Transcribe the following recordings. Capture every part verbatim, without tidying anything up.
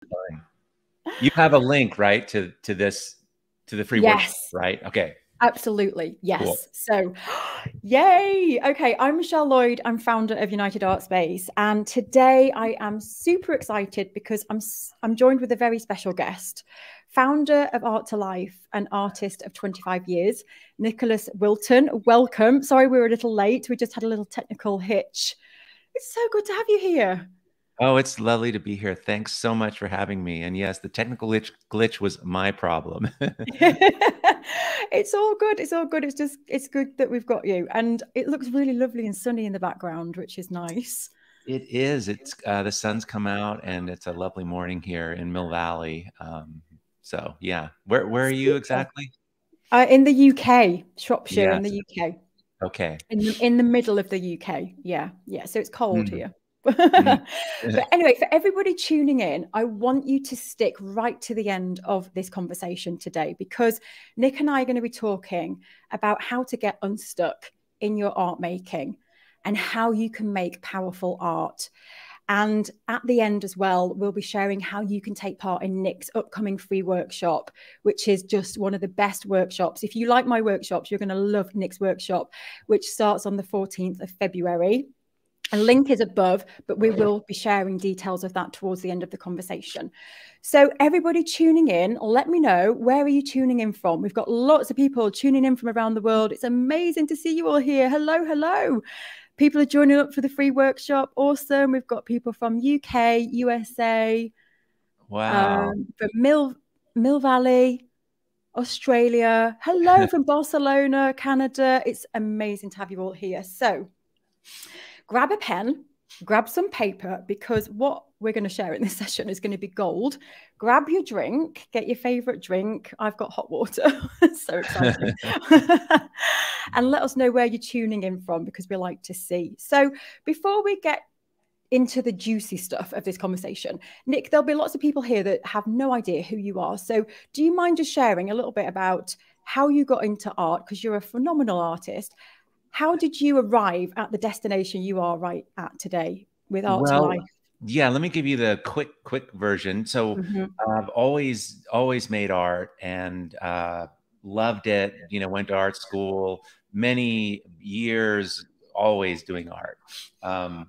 fine. You have a link, right, to to this to the free workshop, Yes. right? Okay. Absolutely. Yes. Cool. So, yay. Okay. I'm Michelle Lloyd. I'm founder of United Art Space. And today I am super excited because I'm, I'm joined with a very special guest, founder of Art to Life, an artist of twenty-five years, Nic Wilton. Welcome. Sorry, we were a little late. We just had a little technical hitch. It's so good to have you here. Oh, it's lovely to be here. Thanks so much for having me. And yes, the technical glitch, glitch was my problem. It's all good. It's all good. It's just, it's good that we've got you. And it looks really lovely and sunny in the background, which is nice. It is. It's uh, the sun's come out and it's a lovely morning here in Mill Valley. Um, so yeah, where where are you exactly? Uh, in the U K, Shropshire, Yes. in the U K. Okay. In the, in the middle of the U K. Yeah. Yeah. So it's cold Mm. here. Mm. But anyway, for everybody tuning in, I want you to stick right to the end of this conversation today, because Nic and I are going to be talking about how to get unstuck in your art making and how you can make powerful art. And at the end as well, we'll be sharing how you can take part in Nic's upcoming free workshop, which is just one of the best workshops. If you like my workshops, you're going to love Nic's workshop, which starts on the fourteenth of February. A link is above, but we will be sharing details of that towards the end of the conversation. So everybody tuning in, let me know, where are you tuning in from? We've got lots of people tuning in from around the world. It's amazing to see you all here. Hello, hello. People are joining up for the free workshop. Awesome. We've got people from U K, U S A, Wow. um, from Mill, Mill Valley, Australia. Hello from Barcelona, Canada. It's amazing to have you all here. So grab a pen, grab some paper, because what we're going to share in this session is going to be gold. Grab your drink, get your favorite drink. I've got hot water. So exciting. And let us know where you're tuning in from, because we like to see. So before we get into the juicy stuff of this conversation, Nic, there'll be lots of people here that have no idea who you are. So do you mind just sharing a little bit about how you got into art? Because you're a phenomenal artist. How did you arrive at the destination you are right at today with Art to Well, Life? yeah, let me give you the quick, quick version. So Mm-hmm. I've always, always made art and uh, loved it. You know, went to art school, many years, always doing art. Um,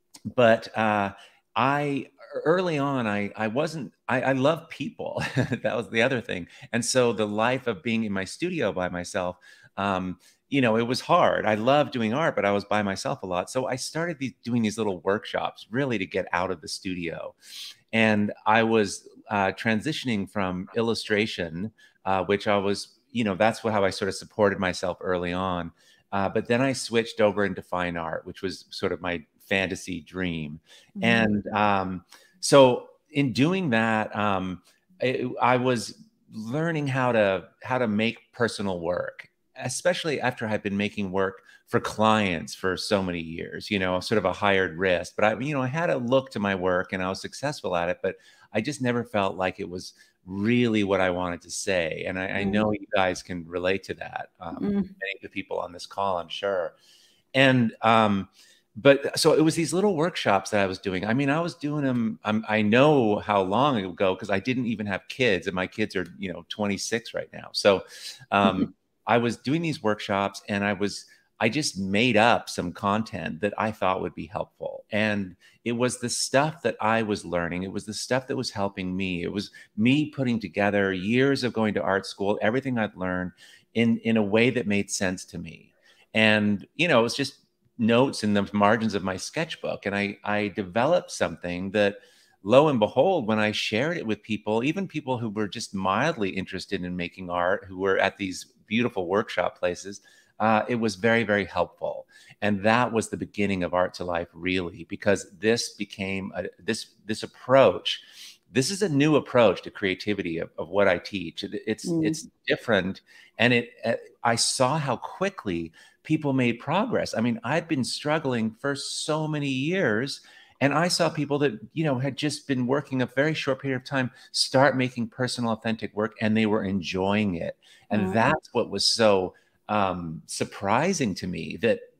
but uh, I, early on, I, I wasn't, I, I love people. That was the other thing. And so the life of being in my studio by myself, um, you know, it was hard. I loved doing art, but I was by myself a lot. So I started these, doing these little workshops really to get out of the studio. And I was uh, transitioning from illustration, uh, which I was, you know, that's what, how I sort of supported myself early on. Uh, but then I switched over into fine art, which was sort of my fantasy dream. Mm-hmm. And um, so in doing that, um, it, I was learning how to how to make personal work, especially after I've been making work for clients for so many years, you know, sort of a hired wrist. But I, you know, I had a look to my work and I was successful at it, but I just never felt like it was really what I wanted to say. And I, mm. I know you guys can relate to that. Um, mm. Many of the people on this call, I'm sure. And, um, but so it was these little workshops that I was doing. I mean, I was doing them. Um, I know how long ago, because I didn't even have kids, and my kids are, you know, twenty-six right now. So, um, I was doing these workshops, and I was, I just made up some content that I thought would be helpful. And it was the stuff that I was learning. It was the stuff that was helping me. It was me putting together years of going to art school, everything I'd learned in, in a way that made sense to me. And, you know, it was just notes in the margins of my sketchbook. And I, I developed something that, lo and behold, when I shared it with people, even people who were just mildly interested in making art, who were at these beautiful workshop places, uh, it was very, very helpful. And that was the beginning of Art to Life, really, because this became a, this, this approach. This is a new approach to creativity of, of what I teach. It, it's, mm. it's different. And it, uh, I saw how quickly people made progress. I mean, I'd been struggling for so many years, and I saw people that, you know, had just been working a very short period of time, start making personal, authentic work, and they were enjoying it. And mm. that's what was so um, surprising to me, that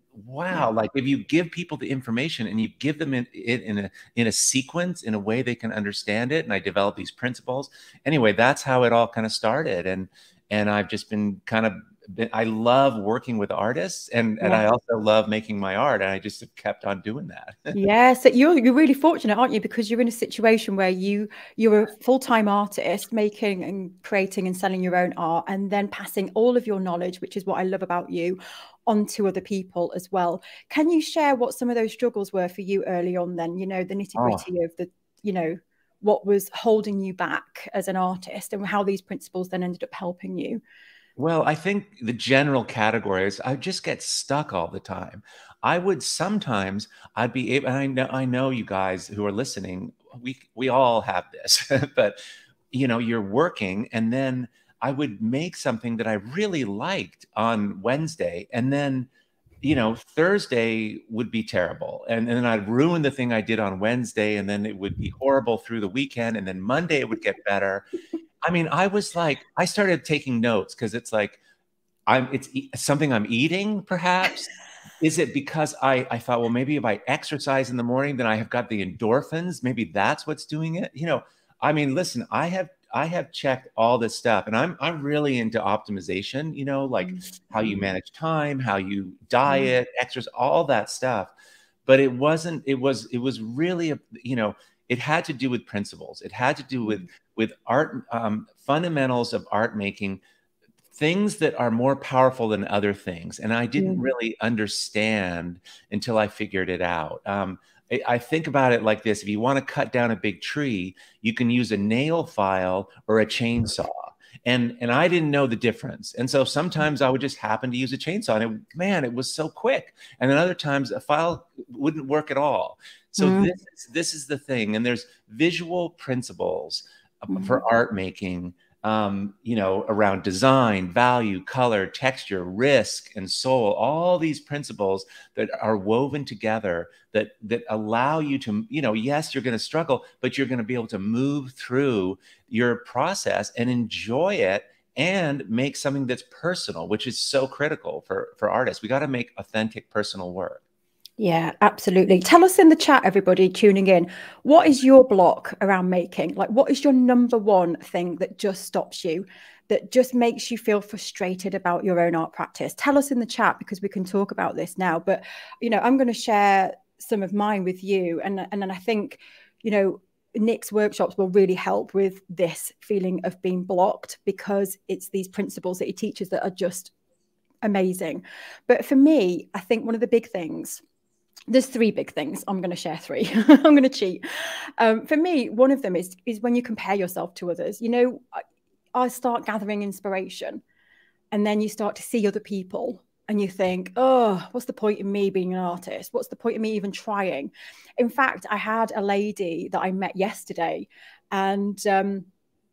wow, like if you give people the information and you give them it in, in a in a sequence, in a way they can understand it, and I develop these principles. Anyway, that's how it all kind of started, and and I've just been kind of been, I love working with artists, and and Yeah. I also love making my art, and I just have kept on doing that. Yeah, so you're you're really fortunate, aren't you? Because you're in a situation where you you're a full-time artist making and creating and selling your own art, and then passing all of your knowledge, which is what I love about you, onto other people as well. Can you share what some of those struggles were for you early on then, you know, the Oh. nitty-gritty of the, you know, what was holding you back as an artist and how these principles then ended up helping you? Well, I think the general category is I just get stuck all the time. I would sometimes I'd be able, and I know I know you guys who are listening, we we all have this, but you know, you're working and then I would make something that I really liked on Wednesday, and then you know, Thursday would be terrible. And, and then I'd ruin the thing I did on Wednesday, and then it would be horrible through the weekend. And then Monday it would get better. I mean, I was like, I started taking notes because it's like, I'm, it's e- something I'm eating, perhaps. Is it because I, I thought, well, maybe if I exercise in the morning, then I have got the endorphins. Maybe that's what's doing it. You know, I mean, listen, I have, I have checked all this stuff, and I'm, I'm really into optimization, you know, like how you Mm. manage time, how you Mm. diet, exercise, all that stuff. But it wasn't, it was, it was really, a, you know, it had to do with principles. It had to do with, Mm. with art, um, fundamentals of art making, things that are more powerful than other things. And I didn't Mm. really understand until I figured it out. Um, I, I think about it like this. If you want to cut down a big tree, you can use a nail file or a chainsaw. And, and I didn't know the difference. And so sometimes I would just happen to use a chainsaw, and it, man, it was so quick. And then other times a file wouldn't work at all. So Mm. this, this is the thing. And there's visual principles for Mm. art making, um, you know, around design, value, color, texture, risk, and soul, all these principles that are woven together that that allow you to, you know, yes, you're going to struggle, but you're going to be able to move through your process and enjoy it and make something that's personal, which is so critical for for artists. We got to make authentic, personal work. Yeah, absolutely. Tell us in the chat, everybody tuning in, what is your block around making? Like, what is your number one thing that just stops you, that just makes you feel frustrated about your own art practice? Tell us in the chat, because we can talk about this now. But, you know, I'm going to share some of mine with you. And, and then I think, you know, Nic's workshops will really help with this feeling of being blocked, because it's these principles that he teaches that are just amazing. But for me, I think one of the big things, there's three big things. I'm going to share three. I'm going to cheat. Um, for me, one of them is is when you compare yourself to others. You know, I, I start gathering inspiration, and then you start to see other people, and you think, oh, what's the point in me being an artist? What's the point in me even trying? In fact, I had a lady that I met yesterday, and um,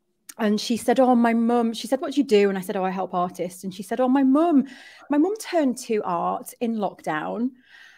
and she said, oh, my mum, she said, what do you do? And I said, oh, I help artists. And she said, oh, my mum, my mum turned to art in lockdown.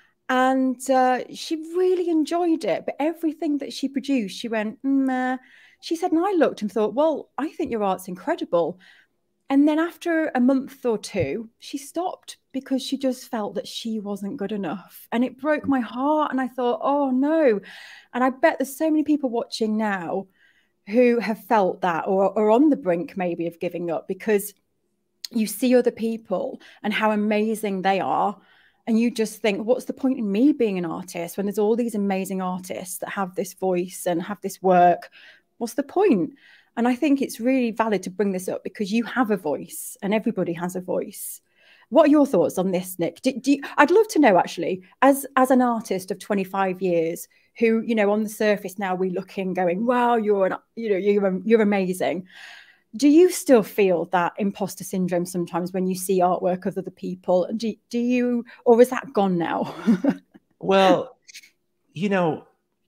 And uh, she really enjoyed it. But everything that she produced, she went, nah. She said, and I looked and thought, well, I think your art's incredible. And then after a month or two, she stopped because she just felt that she wasn't good enough. And it broke my heart. And I thought, oh, no. And I bet there's so many people watching now who have felt that, or are on the brink maybe of giving up, because you see other people and how amazing they are. And you just think, what's the point in me being an artist when there's all these amazing artists that have this voice and have this work? What's the point? And I think it's really valid to bring this up, because you have a voice and everybody has a voice. What are your thoughts on this, Nic? Do, do you, I'd love to know, actually, as, as an artist of twenty-five years who, you know, on the surface now we look in going, wow, you're, an, you know, you're, you're amazing. Do you still feel that imposter syndrome sometimes when you see artwork of other people? Do, do you, or is that gone now? Well, you know,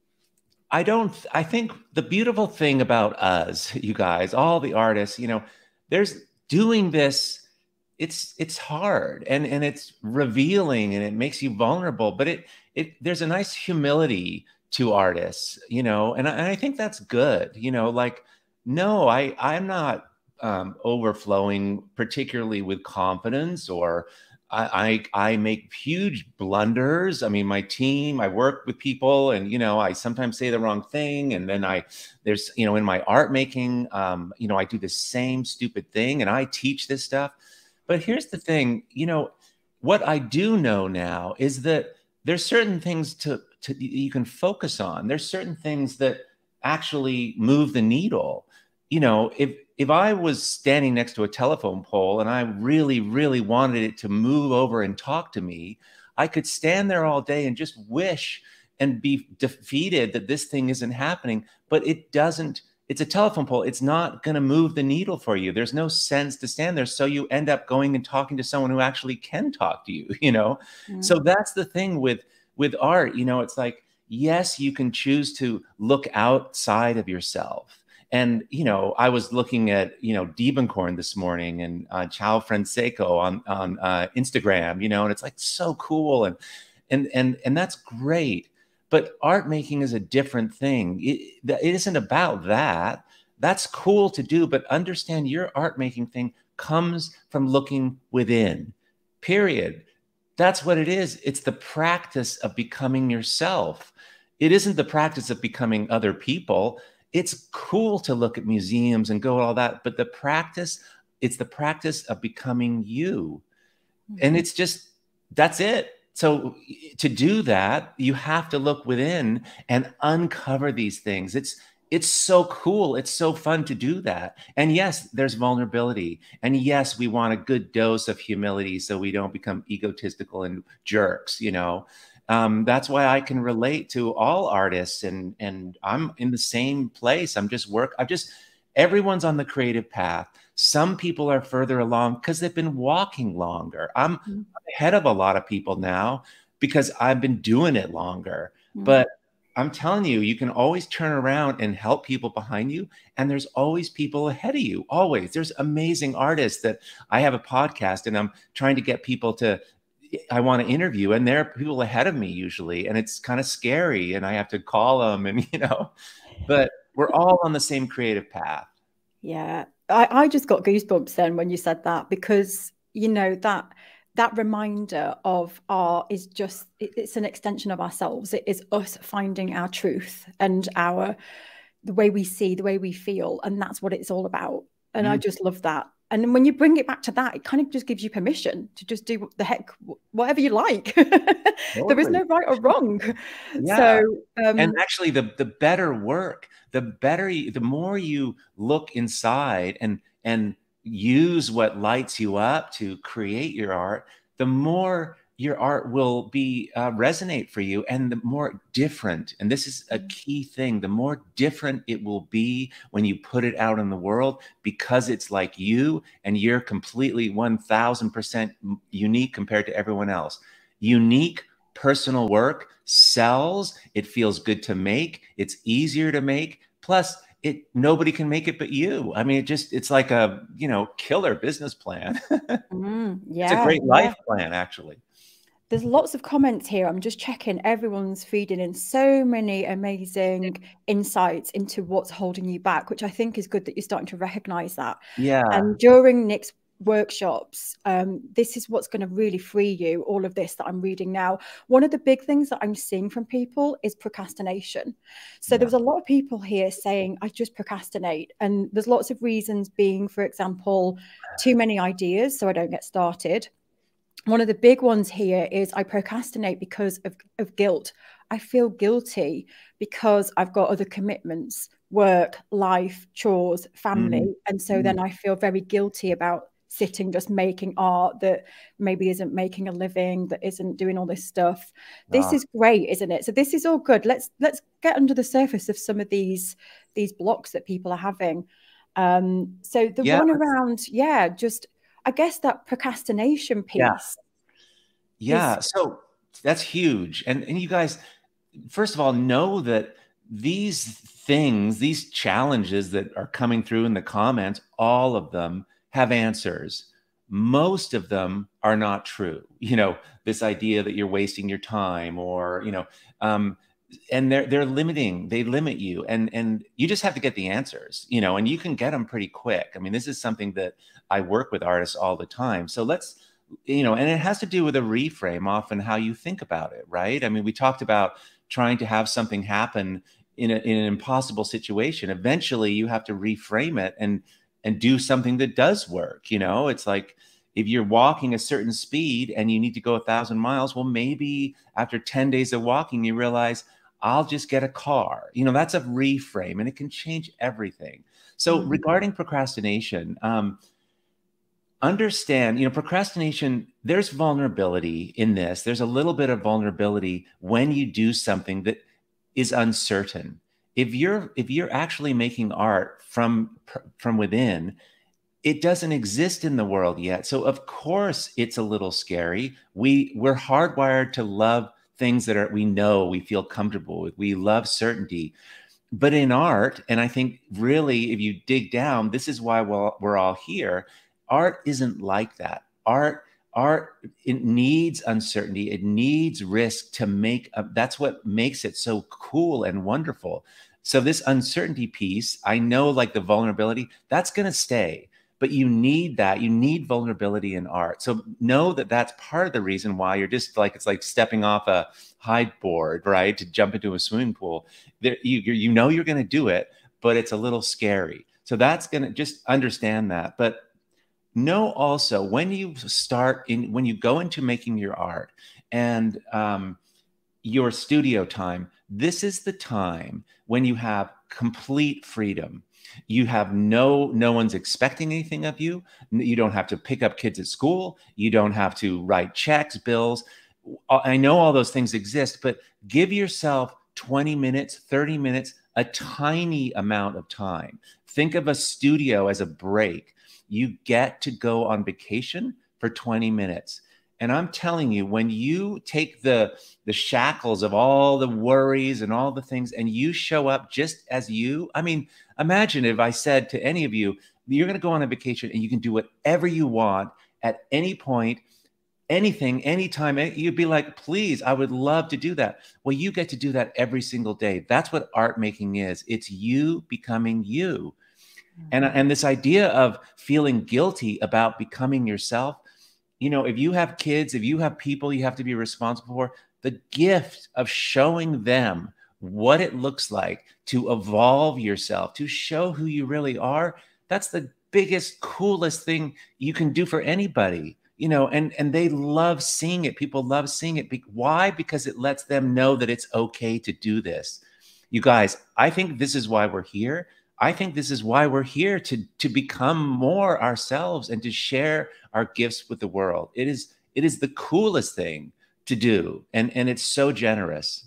I don't, I think the beautiful thing about us, you guys, all the artists, you know, there's doing this, it's, it's hard, and, and it's revealing, and it makes you vulnerable, but it, it, there's a nice humility to artists, you know, and I, and I think that's good, you know, like, no, I, I'm not um, overflowing particularly with confidence or I, I I make huge blunders. I mean, my team, I work with people, and you know, I sometimes say the wrong thing, and then I there's you know, in my art making, um, you know, I do the same stupid thing, and I teach this stuff. But here's the thing, you know, what I do know now is that there's certain things to to you can focus on. There's certain things that actually move the needle. You know, if if I was standing next to a telephone pole and I really, really wanted it to move over and talk to me, I could stand there all day and just wish and be defeated that this thing isn't happening. But it doesn't, it's a telephone pole. It's not going to move the needle for you. There's no sense to stand there. So you end up going and talking to someone who actually can talk to you, you know? Mm-hmm. So that's the thing with, with art, you know, it's like, yes, you can choose to look outside of yourself. And, you know, I was looking at, you know, Diebenkorn this morning and uh, Ciao Francesco on, on uh, Instagram, you know, and it's like so cool. And, and, and, and that's great. But art making is a different thing. It, it isn't about that. That's cool to do, but understand your art making thing comes from looking within, period. That's what it is. It's the practice of becoming yourself. It isn't the practice of becoming other people. It's cool to look at museums and go all that, but the practice, it's the practice of becoming you. Mm-hmm. And it's just, that's it. So to do that, you have to look within and uncover these things. It's, it's so cool. It's so fun to do that. And yes, there's vulnerability. And yes, we want a good dose of humility so we don't become egotistical and jerks, you know. Um, that's why I can relate to all artists, and and I'm in the same place. I'm just work. I'm just, everyone's on the creative path. Some people are further along because they've been walking longer. I'm mm-hmm. ahead of a lot of people now because I've been doing it longer. Mm-hmm. But I'm telling you, you can always turn around and help people behind you. And there's always people ahead of you. Always. There's amazing artists that I have a podcast and I'm trying to get people to, I want to interview, and there are people ahead of me usually, and it's kind of scary, and I have to call them, and you know, but we're all on the same creative path. Yeah, I, I just got goosebumps then when you said that, because you know that that reminder of art is just it, it's an extension of ourselves. It is us finding our truth and our the way we see, the way we feel, and that's what it's all about. And mm. I just love that. And when you bring it back to that, it kind of just gives you permission to just do what the heck, whatever you like. There is no right or wrong. Yeah. So, um, and actually the, the better work, the better, you, the more you look inside and, and use what lights you up to create your art, the more your art will be uh, resonate for you, and the more different. And this is a key thing. The more different it will be when you put it out in the world, because it's like you and you're completely one thousand percent unique compared to everyone else. Unique personal work sells. It feels good to make. It's easier to make. Plus, it nobody can make it but you. I mean, it just it's like a you know killer business plan. mm, yeah, it's a great life yeah. plan, actually. There's lots of comments here. I'm just checking. Everyone's feeding in so many amazing insights into what's holding you back, which I think is good that you're starting to recognize that. Yeah. And during Nic's workshops, um, this is what's going to really free you, all of this that I'm reading now. One of the big things that I'm seeing from people is procrastination. So yeah. There's a lot of people here saying, I just procrastinate. And there's lots of reasons being, for example, too many ideas, so I don't get started. One of the big ones here is I procrastinate because of, of guilt. I feel guilty because I've got other commitments, work, life, chores, family. Mm. And so mm. then I feel very guilty about sitting, just making art that maybe isn't making a living, that isn't doing all this stuff. This ah. is great, isn't it? So this is all good. Let's let's get under the surface of some of these, these blocks that people are having. Um, so the yeah. one around, yeah, just... I guess that procrastination piece. Yeah. yeah. Is... So that's huge. And, and you guys, first of all, know that these things, these challenges that are coming through in the comments, all of them have answers. Most of them are not true. You know, this idea that you're wasting your time, or, you know, um, and they're, they're limiting, they limit you, and, and you just have to get the answers, you know, and you can get them pretty quick. I mean, this is something that I work with artists all the time. So let's, you know, and it has to do with a reframe, often how you think about it, right? I mean, we talked about trying to have something happen in, a, in an impossible situation. Eventually you have to reframe it and, and do something that does work. You know, it's like, if you're walking a certain speed and you need to go a thousand miles, well, maybe after ten days of walking, you realize I'll just get a car. You know, that's a reframe, and it can change everything. So mm-hmm. regarding procrastination, um, understand, you know, procrastination, there's vulnerability in this. There's a little bit of vulnerability when you do something that is uncertain. If you're, if you're actually making art from, from within, it doesn't exist in the world yet. So of course it's a little scary. We, we're hardwired to love things that are, we know, we feel comfortable with. We love certainty. But in art, and I think really if you dig down, this is why we're, we're all here, art isn't like that. Art, art, it needs uncertainty. It needs risk to make, a, that's what makes it so cool and wonderful. So this uncertainty piece, I know like the vulnerability, that's gonna stay. But you need that. You need vulnerability in art. So know that that's part of the reason why you're just like, it's like stepping off a high board, right? To jump into a swimming pool. There, you, you know you're going to do it, but it's a little scary. So that's going to, just understand that. But know also when you start in, when you go into making your art and um, your studio time, this is the time when you have complete freedom. You have no, no one's expecting anything of you. You don't have to pick up kids at school. You don't have to write checks, bills. I know all those things exist, but give yourself twenty minutes, thirty minutes, a tiny amount of time. Think of a studio as a break. You get to go on vacation for twenty minutes. And I'm telling you, when you take the, the shackles of all the worries and all the things, and you show up just as you, I mean, imagine if I said to any of you, you're going to go on a vacation and you can do whatever you want at any point, anything, anytime. You'd be like, please, I would love to do that. Well, you get to do that every single day. That's what art making is. It's you becoming you. Mm-hmm. And, and this idea of feeling guilty about becoming yourself, you know, if you have kids, if you have people you have to be responsible for, the gift of showing them what it looks like to evolve yourself, to show who you really are, that's the biggest, coolest thing you can do for anybody, you know, and, and they love seeing it. People love seeing it. Why? Because it lets them know that it's okay to do this. You guys, I think this is why we're here. I think this is why we're here, to, to become more ourselves and to share our gifts with the world. It is, it is the coolest thing to do. And, and it's so generous.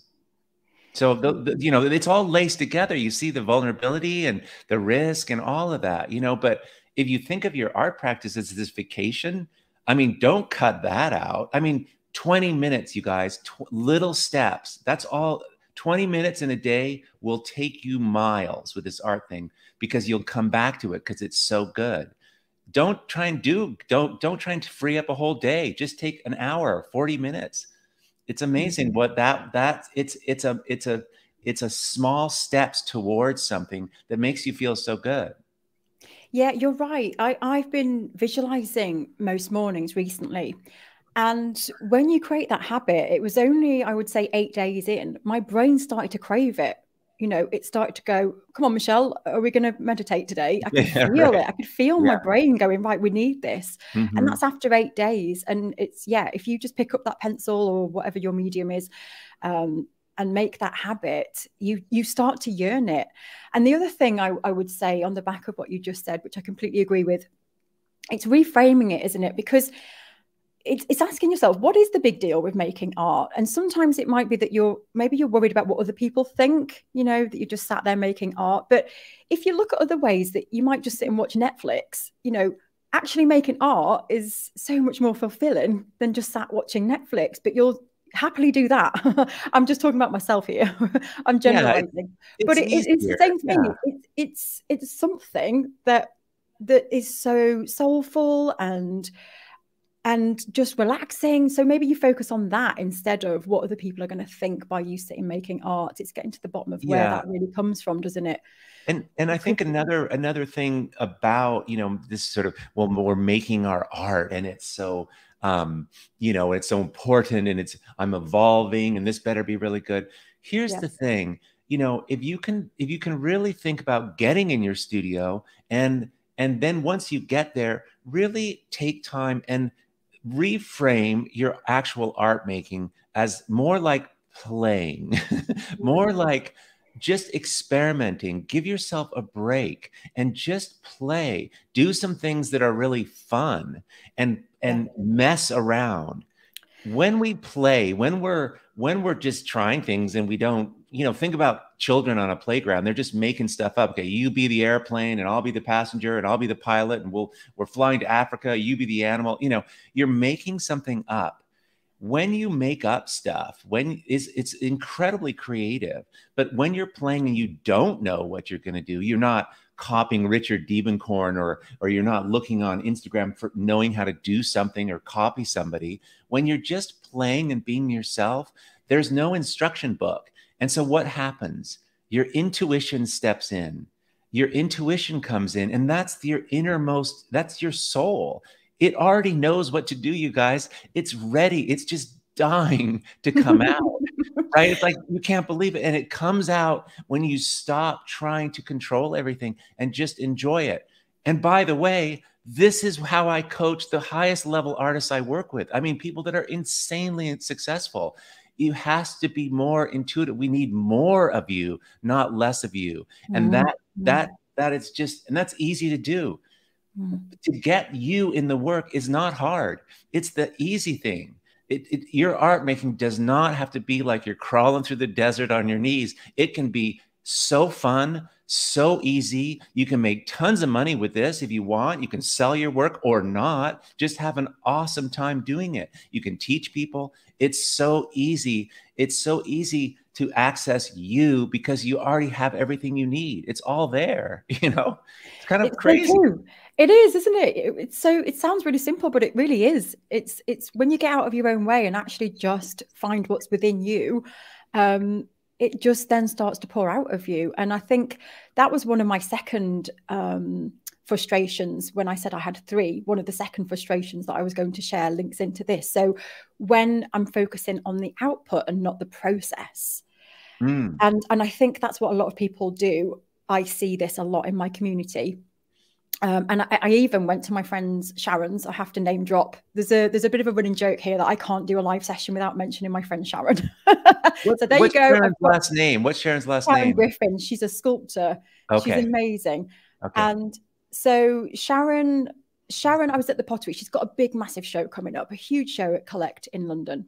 So, the, the, you know, it's all laced together. You see the vulnerability and the risk and all of that, you know, but if you think of your art practice as this vacation, I mean, don't cut that out. I mean, twenty minutes, you guys, tw little steps. That's all. twenty minutes in a day will take you miles with this art thing, because you'll come back to it because it's so good. Don't try and do, don't, don't try and free up a whole day. Just take an hour, forty minutes. It's amazing what that, that it's, it's a, it's a, it's a small steps towards something that makes you feel so good. Yeah, you're right. I, I've been visualizing most mornings recently. And when you create that habit, it was only, I would say, eight days in, my brain started to crave it. You know, it started to go, come on, Michelle, are we going to meditate today? I could yeah, feel right. it. I could feel yeah. my brain going, right, we need this. Mm-hmm. And that's after eight days. And it's, yeah, if you just pick up that pencil or whatever your medium is, um, and make that habit, you you start to yearn it. And the other thing I, I would say on the back of what you just said, which I completely agree with, it's reframing it, isn't it? Because It's, it's asking yourself, what is the big deal with making art? And sometimes it might be that you're, maybe you're worried about what other people think, you know, that you just sat there making art. But if you look at other ways that you might just sit and watch Netflix, you know, actually making art is so much more fulfilling than just sat watching Netflix, but you'll happily do that. I'm just talking about myself here. I'm generalizing, yeah, it, but it, it's the same thing. Yeah. It, it's, it's something that, that is so soulful and and just relaxing. So maybe you focus on that instead of what other people are going to think by you sitting making art. It's getting to the bottom of where Yeah. that really comes from, doesn't it? And and I think another another thing about, you know, this sort of, well, we're making our art and it's so, um, you know, it's so important and it's, I'm evolving and this better be really good. Here's Yeah. the thing, you know, if you can, if you can really think about getting in your studio and, and then once you get there, really take time and reframe your actual art making as more like playing, more like just experimenting. Give yourself a break and just play. Do some things that are really fun and and Yeah. mess around. When we play, when we're when we're just trying things and we don't, you know, think about children on a playground. They're just making stuff up. Okay, you be the airplane and I'll be the passenger and I'll be the pilot and we'll we're flying to Africa, you be the animal. You know, you're making something up. When you make up stuff, when it's, it's incredibly creative, but when you're playing and you don't know what you're going to do, you're not copying Richard Diebenkorn or, or you're not looking on Instagram for knowing how to do something or copy somebody. When you're just playing and being yourself, there's no instruction book. And so what happens? Your intuition steps in. Your intuition comes in, and that's your innermost, that's your soul. It already knows what to do, you guys. It's ready. It's just dying to come out, right? It's like you can't believe it. And it comes out when you stop trying to control everything and just enjoy it. And by the way, this is how I coach the highest level artists I work with. I mean, people that are insanely successful. You has to be more intuitive. We need more of you, not less of you. And Mm-hmm. that, that, that it's just, and that's easy to do. To get you in the work is not hard. It's the easy thing. It, it, your art making does not have to be like you're crawling through the desert on your knees. It can be so fun, so easy. You can make tons of money with this if you want. You can sell your work or not. Just have an awesome time doing it. You can teach people. It's so easy. It's so easy to access you because you already have everything you need. It's all there, you know? It's kind of It's crazy. So true. It is, isn't it? It's so, it sounds really simple, but it really is. It's, it's when you get out of your own way and actually just find what's within you, um, it just then starts to pour out of you. And I think that was one of my second um, frustrations when I said I had three. One of the second frustrations that I was going to share links into this. So when I'm focusing on the output and not the process, mm. and, and I think that's what a lot of people do. I see this a lot in my community. Um, and I, I even went to my friend's Sharon's. I have to name drop. There's a there's a bit of a running joke here that I can't do a live session without mentioning my friend Sharon. What, so there what's you go. Sharon's last name? What's Sharon's last Sharon name? Griffin. She's a sculptor. Okay. She's amazing. Okay. And so Sharon, Sharon, I was at the Pottery. She's got a big, massive show coming up, a huge show at Collect in London.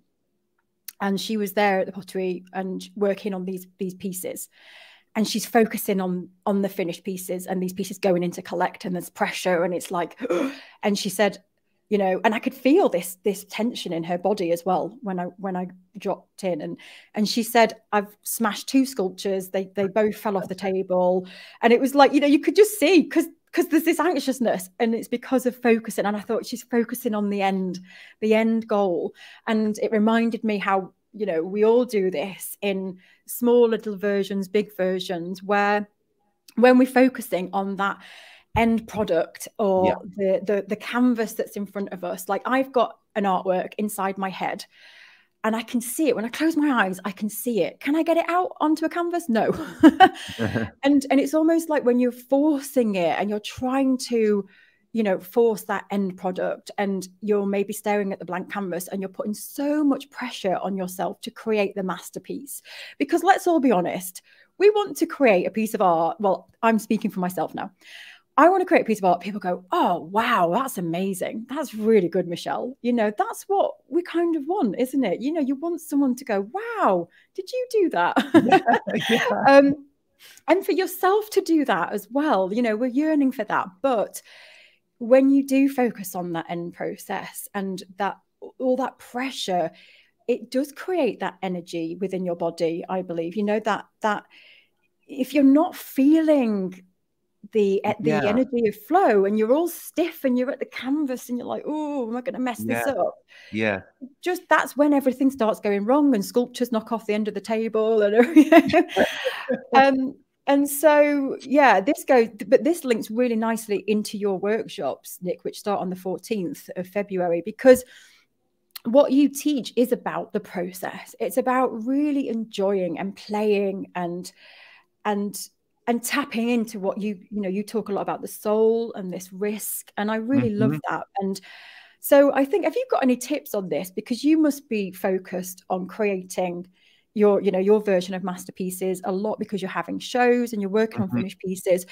And she was there at the Pottery and working on these these pieces. And she's focusing on on the finished pieces and these pieces going into Collect, and there's pressure and it's like, and she said, you know, and I could feel this this tension in her body as well when I when I dropped in, and and she said, I've smashed two sculptures, they they both fell off the table, and it was like, you know, you could just see because because there's this anxiousness, and it's because of focusing. And I thought she's focusing on the end, the end goal, and it reminded me how, you know, we all do this in small little versions, big versions, where when we're focusing on that end product or yeah. the, the the canvas that's in front of us, like I've got an artwork inside my head and I can see it. When I close my eyes, I can see it. Can I get it out onto a canvas? No. and and it's almost like when you're forcing it and you're trying to, you know, force that end product, and you're maybe staring at the blank canvas and you're putting so much pressure on yourself to create the masterpiece. Because let's all be honest, we want to create a piece of art. Well, I'm speaking for myself now. I want to create a piece of art. People go, oh, wow, that's amazing. That's really good, Michelle. You know, that's what we kind of want, isn't it? You know, you want someone to go, wow, did you do that? Yeah, yeah. um, and for yourself to do that as well. You know, we're yearning for that. But when you do focus on that end process and that all that pressure, it does create that energy within your body, I believe. You know, that that if you're not feeling the the Yeah. energy of flow, and you're all stiff and you're at the canvas and you're like, oh, am I going to mess Yeah. this up? Yeah. Just that's when everything starts going wrong and sculptures knock off the end of the table. And um, and so, yeah, this goes, but this links really nicely into your workshops, Nic, which start on the fourteenth of February, because what you teach is about the process. It's about really enjoying and playing and, and, and tapping into what you, you know, you talk a lot about the soul and this risk. And I really Mm-hmm. love that. And so I think, have you got any tips on this? Because you must be focused on creating your, you know, your version of masterpieces a lot, because you're having shows and you're working Mm-hmm. on finished pieces.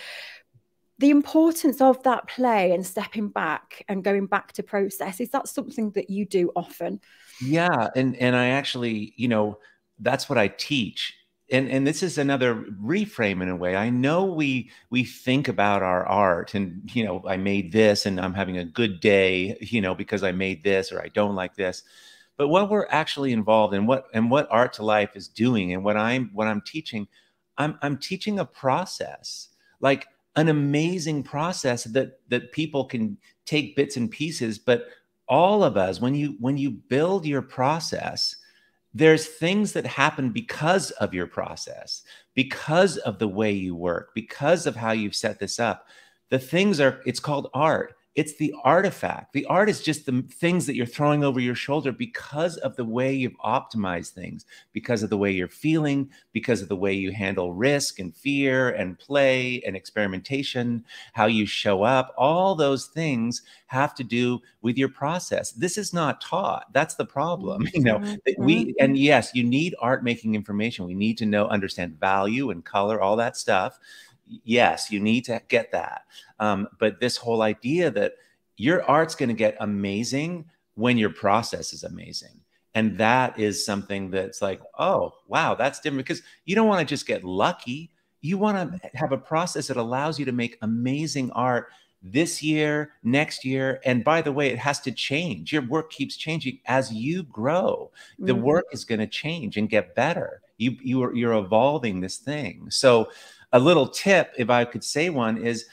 The importance of that play and stepping back and going back to process, is that something that you do often? Yeah. And, and I actually, you know, that's what I teach. And, and this is another reframe in a way. I know we, we think about our art and, you know, I made this and I'm having a good day, you know, because I made this, or I don't like this. But what we're actually involved in, what and what Art to Life is doing, and what I'm what I'm teaching, I'm I'm teaching a process, like an amazing process that that people can take bits and pieces. But all of us, when you when you build your process, there's things that happen because of your process, because of the way you work, because of how you've set this up. The things are, it's called art. It's the artifact. The art is just the things that you're throwing over your shoulder because of the way you've optimized things, because of the way you're feeling, because of the way you handle risk and fear and play and experimentation, how you show up. All those things have to do with your process. This is not taught. That's the problem. You know, we, and yes, you need art making information. We need to know, understand value and color, all that stuff. Yes, you need to get that. Um, but this whole idea that your art's going to get amazing when your process is amazing. And that is something that's like, oh, wow, that's different, because you don't want to just get lucky. You want to have a process that allows you to make amazing art this year, next year. And by the way, it has to change. Your work keeps changing as you grow. The Mm-hmm. work is going to change and get better. You, you are, you're evolving this thing. So a little tip, if I could say one, is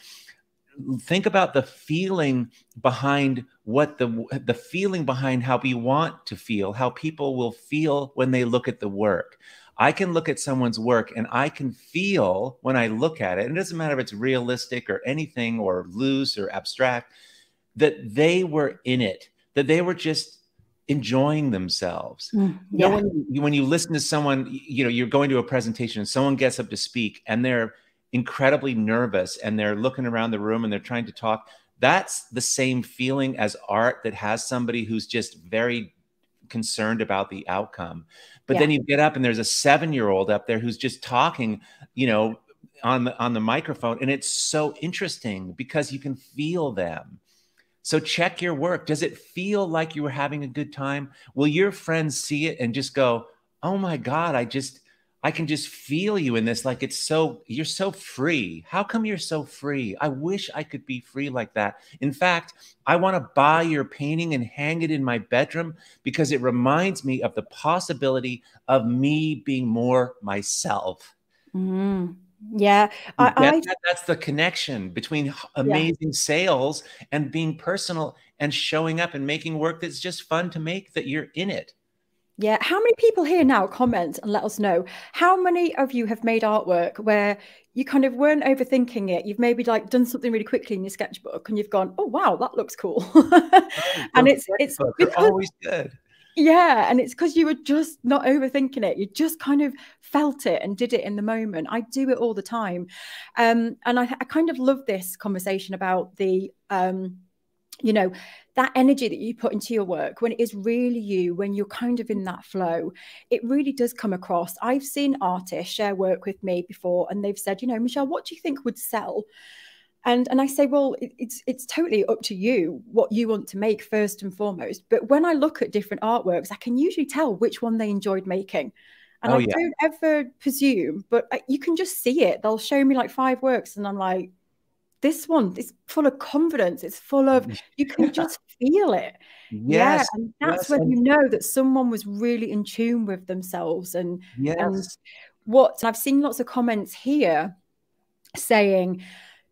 think about the feeling behind what the, the feeling behind how we want to feel, how people will feel when they look at the work. I can look at someone's work and I can feel when I look at it, and it doesn't matter if it's realistic or anything or loose or abstract, that they were in it, that they were just enjoying themselves. Mm, yeah. You know, when you, when you listen to someone, you know, you're going to a presentation and someone gets up to speak and they're incredibly nervous and they're looking around the room and they're trying to talk. That's the same feeling as art that has somebody who's just very concerned about the outcome. But yeah. Then you get up and there's a seven-year-old up there who's just talking, you know, on the, on the microphone. And it's so interesting because you can feel them. So check your work. Does it feel like you were having a good time? Will your friends see it and just go, oh my God, I just, I can just feel you in this. Like it's so, you're so free. How come you're so free? I wish I could be free like that. In fact, I want to buy your painting and hang it in my bedroom because it reminds me of the possibility of me being more myself. Mm-hmm. Yeah, I, I that, that's the connection between amazing yeah. sales and being personal and showing up and making work that's just fun to make, that you're in it. Yeah. How many people here now comment and let us know how many of you have made artwork where you kind of weren't overthinking it? You've maybe like done something really quickly in your sketchbook and you've gone, oh, wow, that looks cool. oh, and it's, it's because, always good. Yeah. And it's because you were just not overthinking it. You just kind of felt it and did it in the moment. I do it all the time. Um, and I, I kind of love this conversation about the, um, you know, that energy that you put into your work when it is really you, when you're kind of in that flow, it really does come across. I've seen artists share work with me before and they've said, you know, Michelle, what do you think would sell? And, and I say, well, it, it's, it's totally up to you what you want to make first and foremost. But when I look at different artworks, I can usually tell which one they enjoyed making. And oh, I yeah. don't ever presume, but you can just see it. They'll show me like five works and I'm like, this one is full of confidence. It's full of, you can just feel it. Yes, yeah. And that's yes, when and you know that someone was really in tune with themselves. And, yes. and what, and I've seen lots of comments here saying,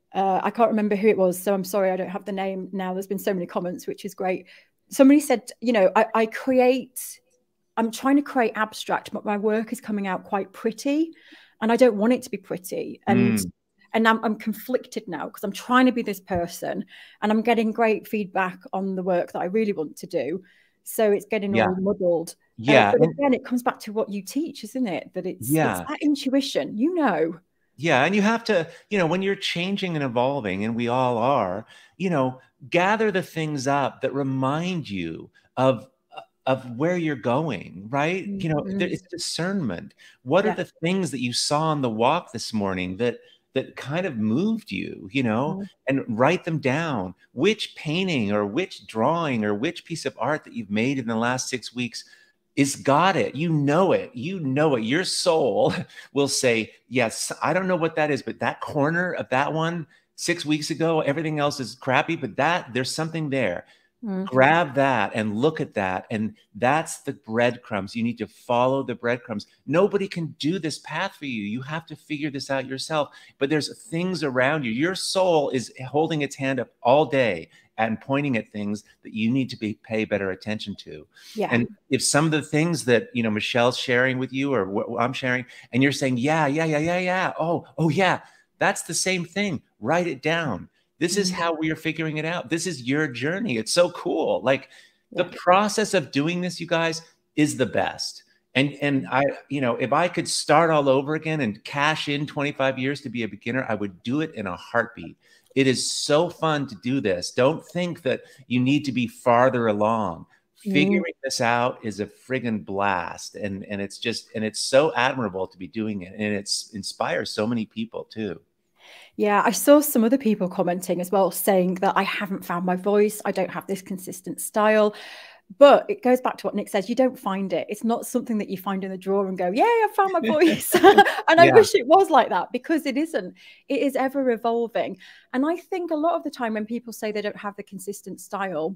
uh, I can't remember who it was, so I'm sorry I don't have the name now. There's been so many comments, which is great. Somebody said, you know, I, I create, I'm trying to create abstract, but my work is coming out quite pretty, and I don't want it to be pretty. And mm. and I'm, I'm conflicted now because I'm trying to be this person, and I'm getting great feedback on the work that I really want to do. So it's getting yeah. all muddled. Yeah. Uh, but again, it comes back to what you teach, isn't it? That it's, yeah. it's that intuition, you know. Yeah. And you have to, you know, when you're changing and evolving, and we all are, you know, gather the things up that remind you of, of where you're going, right? Mm-hmm. You know, it's discernment. What yeah. are the things that you saw on the walk this morning that, that kind of moved you, you know, mm-hmm. and write them down. Which painting or which drawing or which piece of art that you've made in the last six weeks is got it. You know it. You know it. Your soul will say, yes, I don't know what that is, but that corner of that one six weeks ago, everything else is crappy, but that there's something there. Mm-hmm. Grab that and look at that. And that's the breadcrumbs. You need to follow the breadcrumbs. Nobody can do this path for you. You have to figure this out yourself. But there's things around you. Your soul is holding its hand up all day and pointing at things that you need to be pay better attention to. Yeah. And if some of the things that, you know, Michelle's sharing with you or what I'm sharing, and you're saying, yeah, yeah, yeah, yeah, yeah. Oh, oh yeah, that's the same thing. Write it down. This is how we are figuring it out. This is your journey. It's so cool. Like yeah. the process of doing this, you guys, is the best. And, and I, you know, if I could start all over again and cash in twenty-five years to be a beginner, I would do it in a heartbeat. It is so fun to do this. Don't think that you need to be farther along. Figuring mm. this out is a friggin' blast. And, and it's just, and it's so admirable to be doing it. And it's inspires so many people too. Yeah, I saw some other people commenting as well, saying that I haven't found my voice. I don't have this consistent style. But it goes back to what Nic says. You don't find it. It's not something that you find in the drawer and go, yeah, I found my voice. And I yeah. wish it was like that, because it isn't. It is ever evolving. And I think a lot of the time when people say they don't have the consistent style,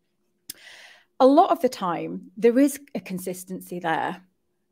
a lot of the time there is a consistency there.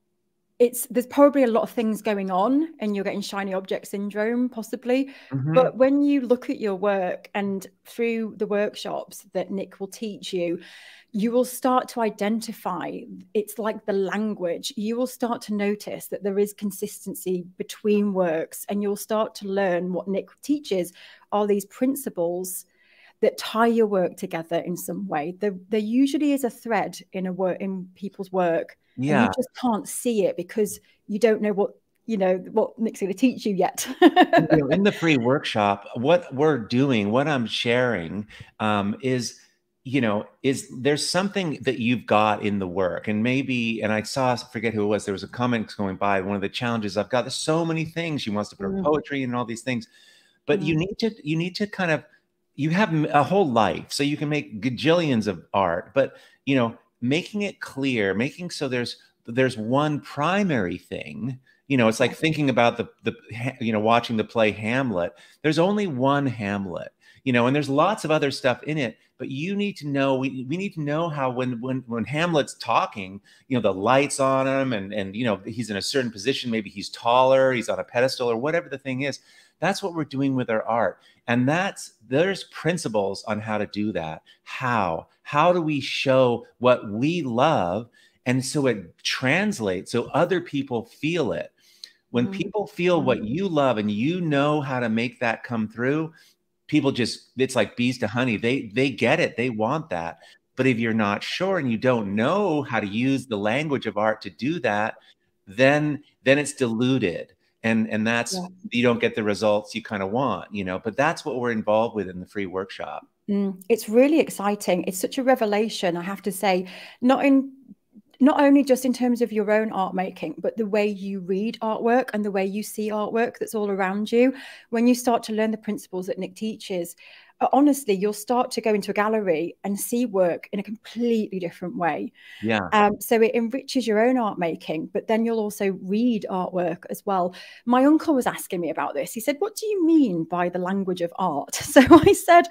It's there's probably a lot of things going on and you're getting shiny object syndrome, possibly. Mm-hmm. But when you look at your work and through the workshops that Nic will teach you, you will start to identify, it's like the language. You will start to notice that there is consistency between works, and you'll start to learn what Nic teaches are these principles that tie your work together in some way. There, there usually is a thread in a work in people's work. Yeah. And you just can't see it because you don't know what, you know, what Nic's going to teach you yet. You know, in the free workshop, what we're doing, what I'm sharing um, is, you know, is there's something that you've got in the work. And maybe, and I saw, I forget who it was, there was a comment going by, one of the challenges I've got, there's so many things. She wants to put her mm. poetry and all these things, but mm. you need to, you need to kind of, you have a whole life, so you can make gajillions of art, but, you know, making it clear, making so there's there's one primary thing. You know, it's like thinking about the the you know watching the play Hamlet. There's only one Hamlet, you know, and there's lots of other stuff in it. But you need to know we we need to know how when when when Hamlet's talking, you know, the lights on him, and and you know he's in a certain position. Maybe he's taller, he's on a pedestal, or whatever the thing is. That's what we're doing with our art. And that's, there's principles on how to do that. How? How do we show what we love? And so it translates, so other people feel it. When mm-hmm. people feel what you love and you know how to make that come through, people just, it's like bees to honey. They, they get it. They want that. But if you're not sure and you don't know how to use the language of art to do that, then, then it's diluted. And, and that's, yeah. you don't get the results you kind of want, you know, but that's what we're involved with in the free workshop. Mm, it's really exciting. It's such a revelation, I have to say, not in, not only just in terms of your own art making, but the way you read artwork and the way you see artwork that's all around you. When you start to learn the principles that Nic teaches, honestly, you'll start to go into a gallery and see work in a completely different way. Yeah. Um, so it enriches your own art making, but then you'll also read artwork as well. My uncle was asking me about this. He said, what do you mean by the language of art? So I said,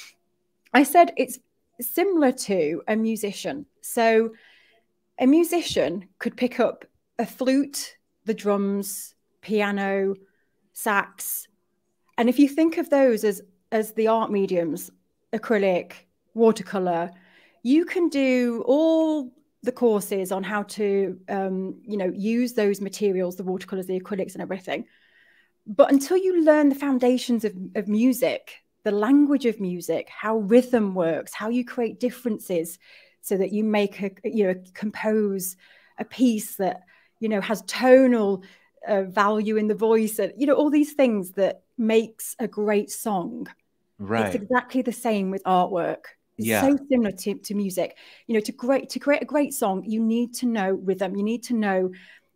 I said, it's similar to a musician. So a musician could pick up a flute, the drums, piano, sax, And if you think of those as, as the art mediums, acrylic, watercolor, you can do all the courses on how to, um, you know, use those materials, the watercolors, the acrylics and everything. But until you learn the foundations of, of music, the language of music, how rhythm works, how you create differences so that you make a, you know, compose a piece that, you know, has tonal uh, value in the voice, and, you know, all these things that makes a great song. Right. It's exactly the same with artwork. It's Yeah. so similar to, to music. You know, to great to create a great song, you need to know rhythm. You need to know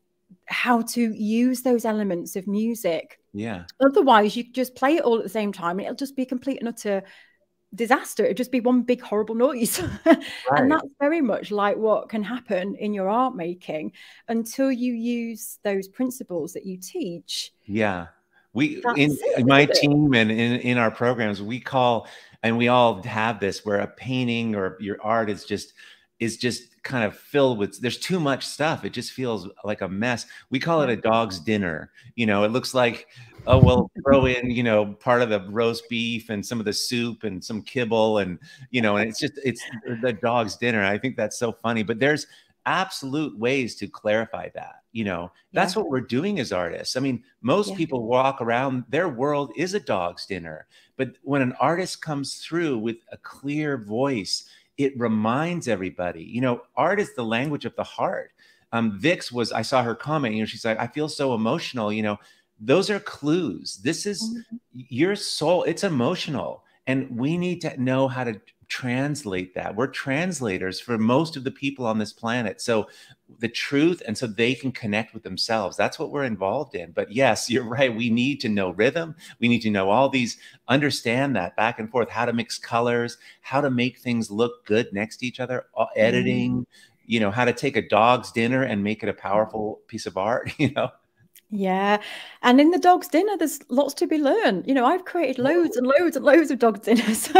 how to use those elements of music. Yeah. Otherwise, you just play it all at the same time, and it'll just be complete and utter disaster. It'll just be one big horrible noise. Right. And that's very much like what can happen in your art making until you use those principles that you teach. Yeah. We That's in, it, in my isn't it? team and in, in our programs, we call, and we all have this, where a painting or your art is just is just kind of filled with, there's too much stuff. It just feels like a mess. We call it a dog's dinner. You know, it looks like, oh, well, throw in, you know, part of the roast beef and some of the soup and some kibble, and, you know, and it's just, it's the dog's dinner. I think that's so funny, but there's absolute ways to clarify that. You know, that's yeah. what we're doing as artists. I mean, most yeah. people walk around, their world is a dog's dinner, but when an artist comes through with a clear voice, it reminds everybody, you know, art is the language of the heart. Um, Vix was, I saw her comment, you know, she's like, I feel so emotional, you know, those are clues. This is mm-hmm. your soul. It's emotional. And we need to know how to translate that. We're translators for most of the people on this planet. So the truth, and so they can connect with themselves. That's what we're involved in. But yes, you're right. We need to know rhythm. We need to know all these, understand that back and forth, how to mix colors, how to make things look good next to each other, editing, mm. you know, how to take a dog's dinner and make it a powerful piece of art, you know? Yeah. And in the dog's dinner, there's lots to be learned. You know, I've created loads and loads and loads of dog's dinners.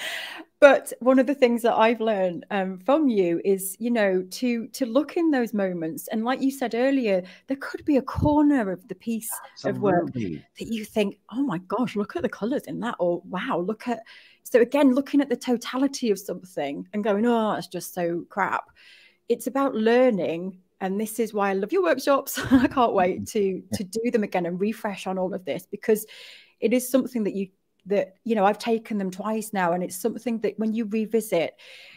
But one of the things that I've learned um, from you is, you know, to to look in those moments. And like you said earlier, there could be a corner of the piece Absolutely. Of work that you think, oh, my gosh, look at the colors in that. Or, wow, look at. So, again, looking at the totality of something and going, oh, it's just so crap. It's about learning. And this is why I love your workshops. I can't wait to, to do them again and refresh on all of this, because it is something that you that, you know, I've taken them twice now. And it's something that when you revisit,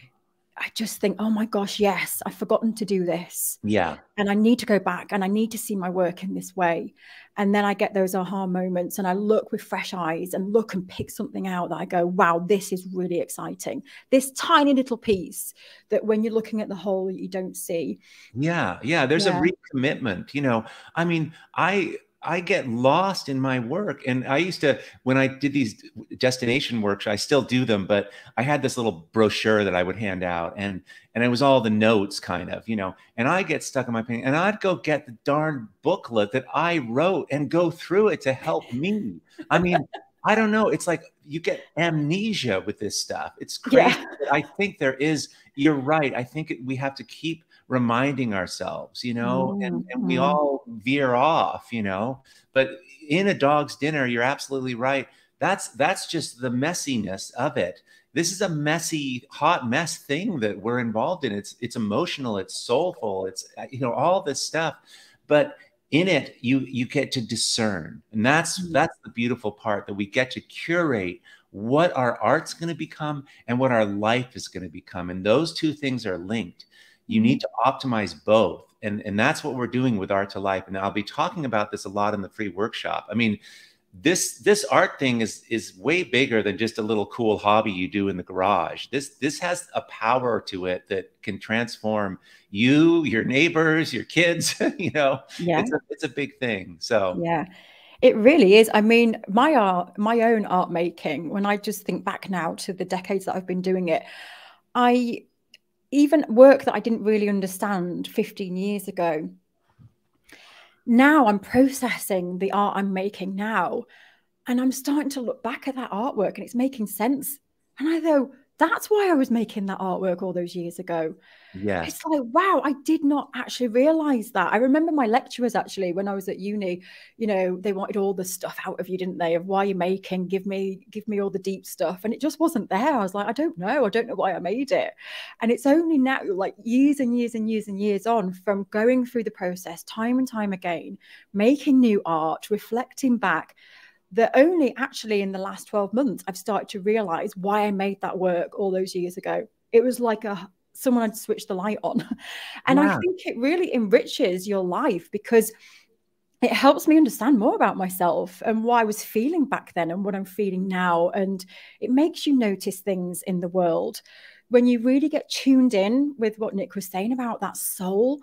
I just think, oh my gosh, yes, I've forgotten to do this. Yeah. And I need to go back and I need to see my work in this way. And then I get those aha moments and I look with fresh eyes and look and pick something out that I go, wow, this is really exciting. This tiny little piece that when you're looking at the whole, you don't see. Yeah. Yeah. There's yeah. a recommitment, you know, I mean, I, I get lost in my work. And I used to, when I did these destination workshops, I still do them, but I had this little brochure that I would hand out, and, and it was all the notes kind of, you know, and I get stuck in my painting, and I'd go get the darn booklet that I wrote and go through it to help me. I mean, I don't know. It's like you get amnesia with this stuff. It's crazy. Yeah. I think there is, you're right. I think it, we have to keep reminding ourselves, you know, mm, and, and we mm. all veer off, you know, but in a dog's dinner, you're absolutely right. That's, that's just the messiness of it. This is a messy, hot mess thing that we're involved in. It's, it's emotional, it's soulful, it's, you know, all this stuff, but in it, you, you get to discern. And that's, mm. that's the beautiful part, that we get to curate what our art's going to become and what our life is going to become. And those two things are linked. You need to optimize both. And, and that's what we're doing with Art to Life. And I'll be talking about this a lot in the free workshop. I mean, this, this art thing is, is way bigger than just a little cool hobby you do in the garage. This, this has a power to it that can transform you, your neighbors, your kids, you know, yeah. it's a, it's a big thing. So, yeah. It really is. I mean, my art, my own art making, when I just think back now to the decades that I've been doing it, I, even work that I didn't really understand fifteen years ago, now I'm processing the art I'm making now, and I'm starting to look back at that artwork and it's making sense. And I go, That's why I was making that artwork all those years ago. Yes. It's like, wow, I did not actually realize that. I remember my lecturers actually, when I was at uni, you know, they wanted all the stuff out of you, didn't they? Of why you're making, give me, give me all the deep stuff. And it just wasn't there. I was like, I don't know. I don't know why I made it. And it's only now, like years and years and years and years on from going through the process time and time again, making new art, reflecting back, that only actually in the last twelve months, I've started to realize why I made that work all those years ago. It was like a, someone had switched the light on. And yeah. I think it really enriches your life because it helps me understand more about myself and what I was feeling back then and what I'm feeling now. And it makes you notice things in the world. When you really get tuned in with what Nic was saying about that soul,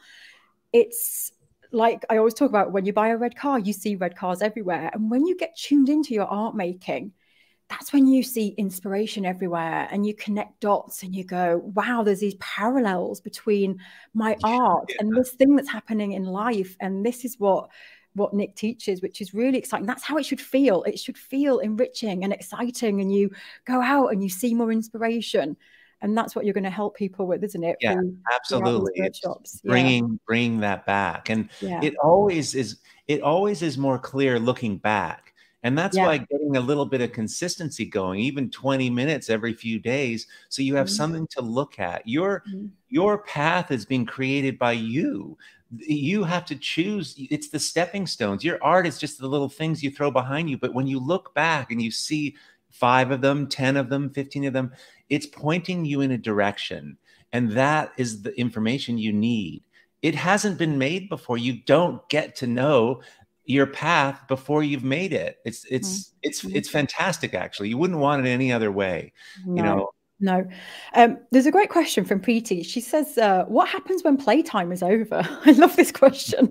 it's like I always talk about, when you buy a red car, you see red cars everywhere. And when you get tuned into your art making, that's when you see inspiration everywhere and you connect dots and you go, wow, there's these parallels between my art yeah. and this thing that's happening in life. And this is what, what Nic teaches, which is really exciting. That's how it should feel. It should feel enriching and exciting. And you go out and you see more inspiration. And that's what you're going to help people with, isn't it? Yeah, through, absolutely. Workshops. Bringing, yeah. bringing that back. And yeah. it always is, it always is more clear looking back. And that's yeah. why getting a little bit of consistency going, even twenty minutes every few days, so you have mm-hmm. something to look at. Your, mm-hmm. your path is being created by you. You have to choose. It's the stepping stones. Your art is just the little things you throw behind you. But when you look back and you see five of them, ten of them, fifteen of them, it's pointing you in a direction. And that is the information you need. It hasn't been made before. You don't get to know your path before you've made it. It's it's mm-hmm. it's it's fantastic, actually. You wouldn't want it any other way. No, you know. No. Um, there's a great question from Preeti. She says, uh, what happens when playtime is over? I love this question.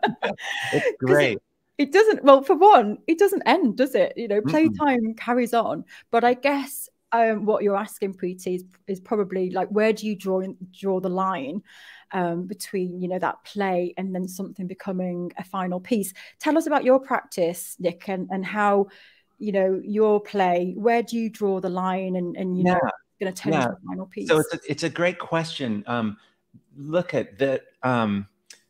It's great. It, it doesn't, well, for one, it doesn't end, does it? You know, playtime mm-hmm. carries on. But I guess um, what you're asking, Preeti, is, is probably like, where do you draw draw the line um, between, you know, that play and then something becoming a final piece? Tell us about your practice, Nic, and, and how, you know, your play, where do you draw the line and, and you yeah. know, it's going to turn yeah. into a final piece? So it's a, it's a great question. Um, look at that. Um,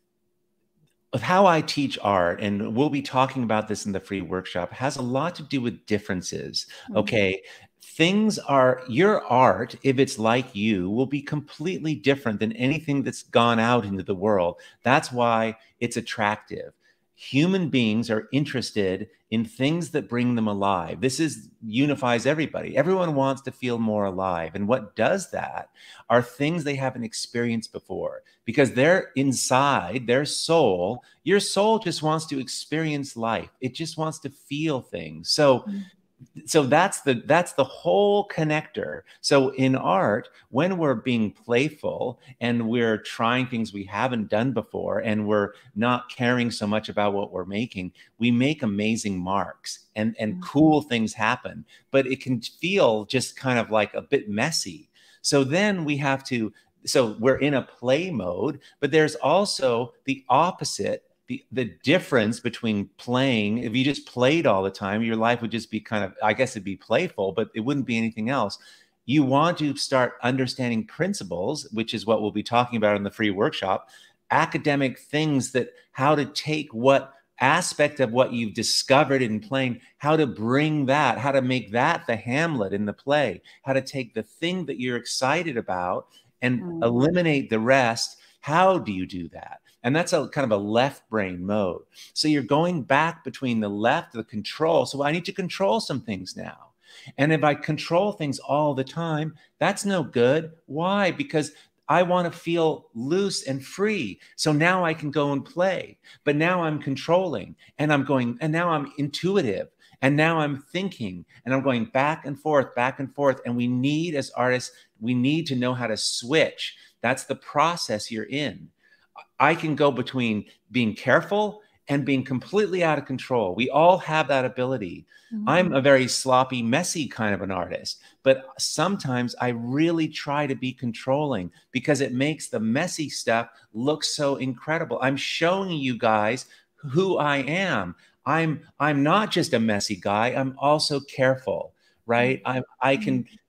Of how I teach art, and we'll be talking about this in the free workshop, has a lot to do with differences. Mm-hmm. Okay. Things are, your art, if it's like you, will be completely different than anything that's gone out into the world. That's why it's attractive. Human beings are interested in things that bring them alive. This is unifies everybody. Everyone wants to feel more alive. And what does that are things they haven't experienced before, because they're inside their soul. Your soul just wants to experience life. It just wants to feel things. So mm-hmm. So that's the that's the whole connector. So in art, when we're being playful and we're trying things we haven't done before and we're not caring so much about what we're making, we make amazing marks and, and cool things happen. But it can feel just kind of like a bit messy. So then we have to, so we're in a play mode, but there's also the opposite. The, the difference between playing, if you just played all the time, your life would just be kind of, I guess it'd be playful, but it wouldn't be anything else. You want to start understanding principles, which is what we'll be talking about in the free workshop, academic things, that how to take what aspect of what you've discovered in playing, how to bring that, how to make that the Hamlet in the play, how to take the thing that you're excited about and mm. eliminate the rest. How do you do that? And that's a kind of a left brain mode. So you're going back between the left, the control. So I need to control some things now. And if I control things all the time, that's no good. Why? Because I want to feel loose and free. So now I can go and play. But now I'm controlling and I'm going, and now I'm intuitive. And now I'm thinking and I'm going back and forth, back and forth. And we need, as artists, we need to know how to switch. That's the process you're in. I can go between being careful and being completely out of control. We all have that ability. Mm-hmm. I'm a very sloppy, messy kind of an artist, but sometimes I really try to be controlling because it makes the messy stuff look so incredible. I'm showing you guys who I am. I'm, I'm not just a messy guy. I'm also careful, right? I, I can,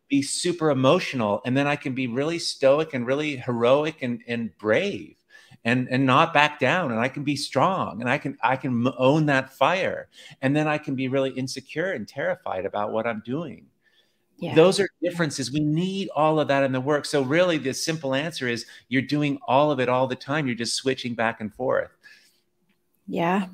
be super emotional, and then I can be really stoic and really heroic and, and brave and, and not back down. And I can be strong, and I can, I can own that fire. And then I can be really insecure and terrified about what I'm doing. Yeah. Those are differences. We need all of that in the work. So really the simple answer is you're doing all of it all the time. You're just switching back and forth. Yeah.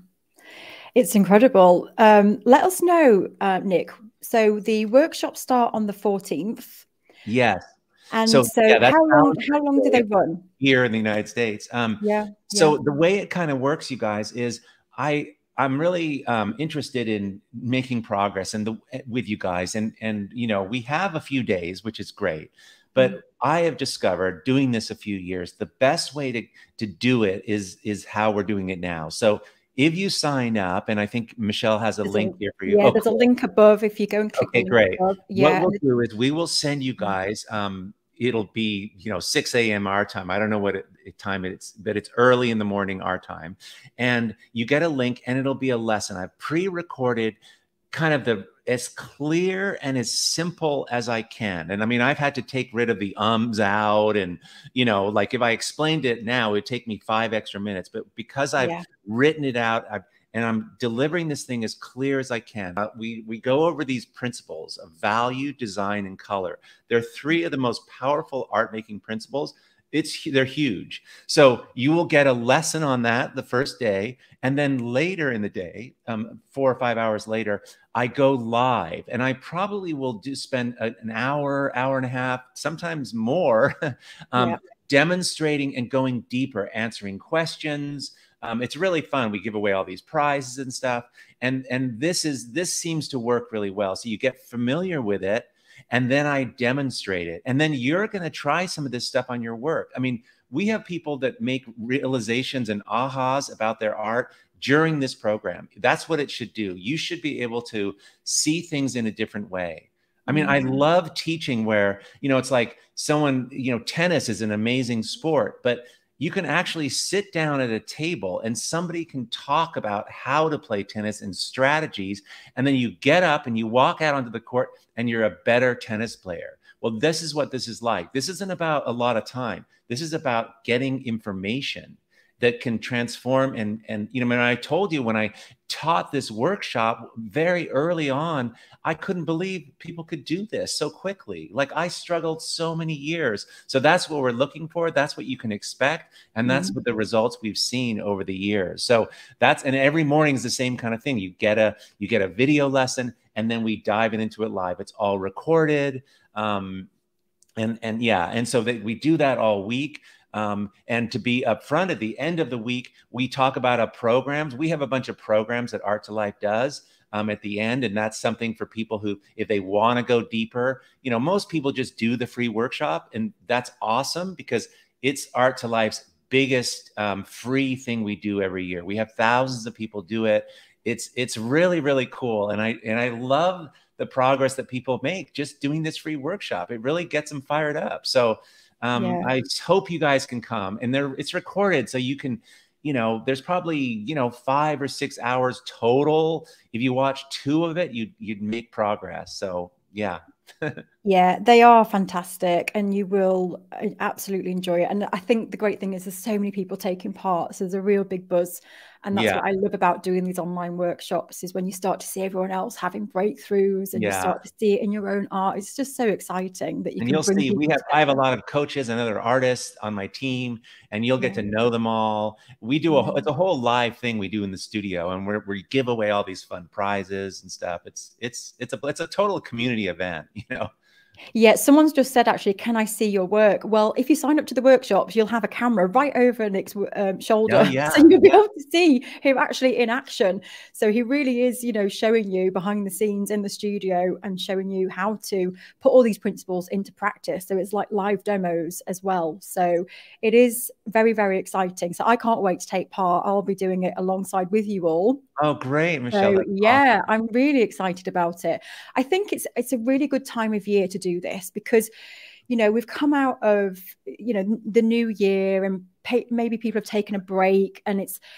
It's incredible. Um, let us know, uh, Nic. So the workshops start on the fourteenth. Yes. And so, so yeah, how long, how long do they run? Here in the United States. Um, yeah. So yeah. The way it kind of works, you guys, is I, I'm really um, interested in making progress and the, with you guys. And, and, you know, we have a few days, which is great. But mm-hmm. I have discovered doing this a few years, the best way to, to do it is, is how we're doing it now. So if you sign up, and I think Michelle has a there's link a, here for you. Yeah, oh, there's cool. a link above if you go and click. Okay, great. Above. Yeah. What we'll do is we will send you guys, um, it'll be, you know, six A M our time. I don't know what it, time it's, but it's early in the morning our time. And you get a link, and it'll be a lesson. I've pre-recorded kind of the as clear and as simple as I can. And I mean, I've had to take rid of the ums out, and, you know, like if I explained it now, it'd take me five extra minutes, but because I've yeah. written it out, I've, and I'm delivering this thing as clear as I can. Uh, we, we go over these principles of value, design, and color. They're three of the most powerful art-making principles. It's, they're huge. So you will get a lesson on that the first day. And then later in the day, um, four or five hours later, I go live, and I probably will do spend a, an hour, hour and a half, sometimes more, um, yeah. demonstrating and going deeper, answering questions. Um, it's really fun. We give away all these prizes and stuff. And, and this is, this seems to work really well. So you get familiar with it, and then I demonstrate it. And then you're going to try some of this stuff on your work. I mean, we have people that make realizations and ahas about their art during this program. That's what it should do. You should be able to see things in a different way. I mean, mm-hmm. I love teaching where, you know, it's like someone, you know, tennis is an amazing sport, but you can actually sit down at a table and somebody can talk about how to play tennis and strategies. And then you get up and you walk out onto the court and you're a better tennis player. Well, this is what this is like. This isn't about a lot of time. This is about getting information that can transform. And, and, you know, when I told you, when I taught this workshop very early on, I couldn't believe people could do this so quickly. Like, I struggled so many years. So that's what we're looking for. That's what you can expect. And that's mm-hmm. what the results we've seen over the years. So that's, and every morning is the same kind of thing. You get a, you get a video lesson, and then we dive into it live. It's all recorded. Um, and, and yeah. And so that we do that all week. Um, and to be upfront, at the end of the week, we talk about our programs. We have a bunch of programs that Art to Life does um, at the end. And that's something for people who, if they want to go deeper, you know, most people just do the free workshop. And that's awesome, because it's Art to Life's biggest um, free thing we do every year. We have thousands of people do it. It's, it's really, really cool. And I, and I love the progress that people make just doing this free workshop. It really gets them fired up. So Um, yeah. I hope you guys can come, and there it's recorded. So you can, you know, there's probably, you know, five or six hours total. If you watch two of it, you'd, you'd make progress. So yeah. Yeah, they are fantastic, and you will absolutely enjoy it. And I think the great thing is there's so many people taking part. So there's a real big buzz. And that's yeah. what I love about doing these online workshops, is when you start to see everyone else having breakthroughs, and yeah. you start to see it in your own art. It's just so exciting that you and can you'll bring see we have together. I have a lot of coaches and other artists on my team, and you'll get yeah. to know them all. We do a it's a whole live thing we do in the studio, and we're, we give away all these fun prizes and stuff. It's it's it's a it's a total community event, you know. Yeah, someone's just said, actually, can I see your work? Well, if you sign up to the workshops, you'll have a camera right over Nic's um, shoulder. Oh, yeah. So you'll be yeah. able to see him actually in action. So he really is, you know, showing you behind the scenes in the studio and showing you how to put all these principles into practice. So it's like live demos as well. So it is very, very exciting. So I can't wait to take part. I'll be doing it alongside with you all. Oh, great, Michelle. So, yeah, awesome. I'm really excited about it. I think it's it's a really good time of year to do this, because, you know, we've come out of, you know, the new year, and pay, maybe people have taken a break, and it's,